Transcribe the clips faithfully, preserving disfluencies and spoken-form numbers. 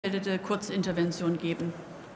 Kurzintervention geben.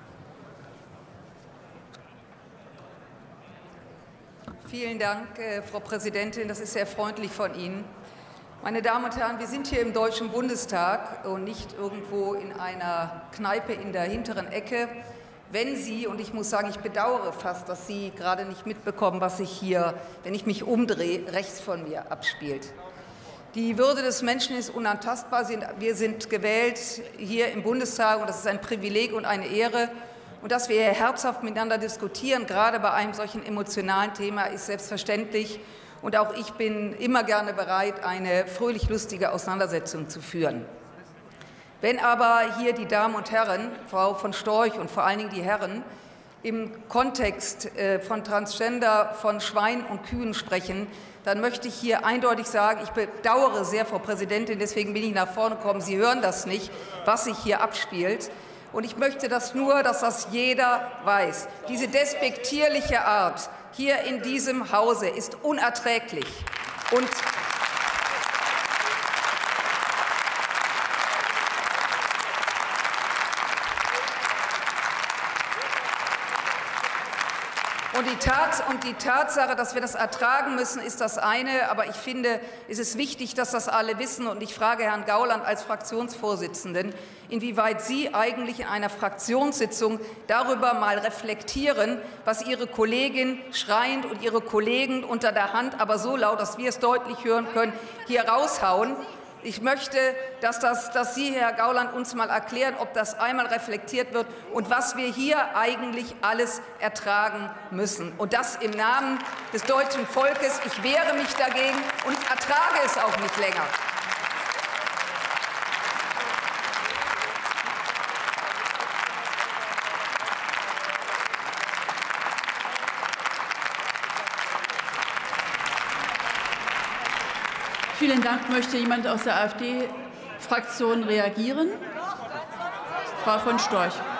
Vielen Dank, äh, Frau Präsidentin. Das ist sehr freundlich von Ihnen. Meine Damen und Herren, wir sind hier im Deutschen Bundestag und nicht irgendwo in einer Kneipe in der hinteren Ecke. Wenn Sie, und ich muss sagen, ich bedauere fast, dass Sie gerade nicht mitbekommen, was sich hier, wenn ich mich umdrehe, rechts von mir abspielt. Die Würde des Menschen ist unantastbar. Wir sind gewählt hier im Bundestag, und das ist ein Privileg und eine Ehre. Und dass wir hier herzhaft miteinander diskutieren, gerade bei einem solchen emotionalen Thema, ist selbstverständlich. Und auch ich bin immer gerne bereit, eine fröhlich lustige Auseinandersetzung zu führen. Wenn aber hier die Damen und Herren, Frau von Storch und vor allen Dingen die Herren, im Kontext von Transgender, von Schweinen und Kühen sprechen, dann möchte ich hier eindeutig sagen, ich bedauere sehr, Frau Präsidentin, deswegen bin ich nach vorne gekommen, Sie hören das nicht, was sich hier abspielt. Und ich möchte das nur, dass das jeder weiß. Diese despektierliche Art hier in diesem Hause ist unerträglich. Und Und die, Tats und die Tatsache, dass wir das ertragen müssen, ist das eine. Aber ich finde, es ist wichtig, dass das alle wissen. Und ich frage Herrn Gauland als Fraktionsvorsitzenden, inwieweit Sie eigentlich in einer Fraktionssitzung darüber mal reflektieren, was Ihre Kollegin schreiend und Ihre Kollegen unter der Hand, aber so laut, dass wir es deutlich hören können, hier raushauen. Ich möchte, dass, das, dass Sie, Herr Gauland, uns mal erklären, ob das einmal reflektiert wird und was wir hier eigentlich alles ertragen müssen. Und das im Namen des deutschen Volkes. Ich wehre mich dagegen und ich ertrage es auch nicht länger. Vielen Dank. Möchte jemand aus der AfD-Fraktion reagieren? Frau von Storch.